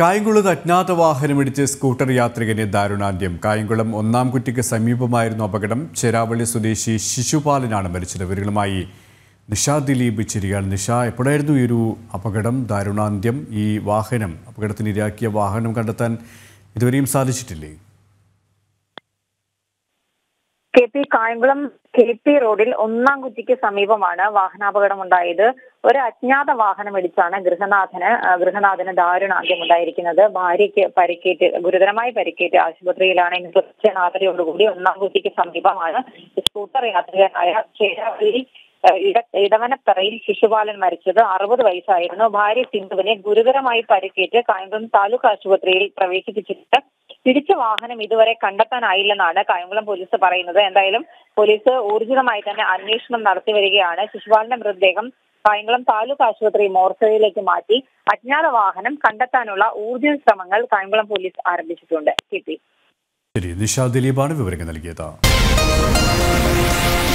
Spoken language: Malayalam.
കായംകുളത്ത് അജ്ഞാത വാഹനമിടിച്ച് സ്കൂട്ടർ യാത്രികനെ ദാരുണാന്ത്യം. കായംകുളം ഒന്നാംകുറ്റിക്ക് സമീപമായിരുന്നു അപകടം. ചേരാവള്ളി സ്വദേശി ശിശുപാലനാണ് മരിച്ചത്. വിവരങ്ങളുമായി നിഷ ദിലീപ് ചിരിയാൽ. നിഷ, എപ്പോഴായിരുന്നു ഈ ഒരു അപകടം? ദാരുണാന്ത്യം. ഈ അപകടത്തിനിരയാക്കിയ വാഹനം കണ്ടെത്താൻ ഇതുവരെയും സാധിച്ചിട്ടില്ലേ? കായംകുളം KP റോഡിൽ ഒന്നാംകുറ്റിക്ക് സമീപമാണ് വാഹനാപകടമുണ്ടായത്. ഒരു അജ്ഞാത വാഹനം ഇടിച്ചാണ് ഗൃഹനാഥന് ദാരുണാന്ത്യം ഉണ്ടായിരിക്കുന്നത്. ഭാര്യയ്ക്ക് ഗുരുതരമായി പരിക്കേറ്റ് ആശുപത്രിയിലാണ്. ഇന്ന് രാത്രിയോടുകൂടി ഒന്നാംകുറ്റിക്ക് സമീപമാണ് സ്കൂട്ടർ യാത്രികനായ ചേരാവള്ളി ഇടവനത്തറയിൽ ശിശുപാലൻ മരിച്ചത്. 60 വയസ്സായിരുന്നു. ഭാര്യ സിന്ധുവിനെ ഗുരുതരമായി പരിക്കേറ്റ് കായംകുളം താലൂക്ക് ആശുപത്രിയിൽ പ്രവേശിപ്പിച്ചിട്ട് ഇടിച്ച വാഹനം ഇതുവരെ കണ്ടെത്താനായില്ലെന്നാണ് കായംകുളം പോലീസ് പറയുന്നത്. എന്തായാലും പോലീസ് ഊർജിതമായി തന്നെ അന്വേഷണം നടത്തി വരികയാണ്. ശിശുപാലന്റെ മൃതദേഹം കായംകുളം താലൂക്ക് ആശുപത്രി മോർച്ചറിയിലേക്ക് മാറ്റി അജ്ഞാത വാഹനം കണ്ടെത്താനുള്ള ഊർജിത ശ്രമങ്ങൾ കായംകുളം പോലീസ് ആരംഭിച്ചിട്ടുണ്ട്. ശരി, നിഷ ദിലീപാണ് വിവരങ്ങൾ നൽകിയത്.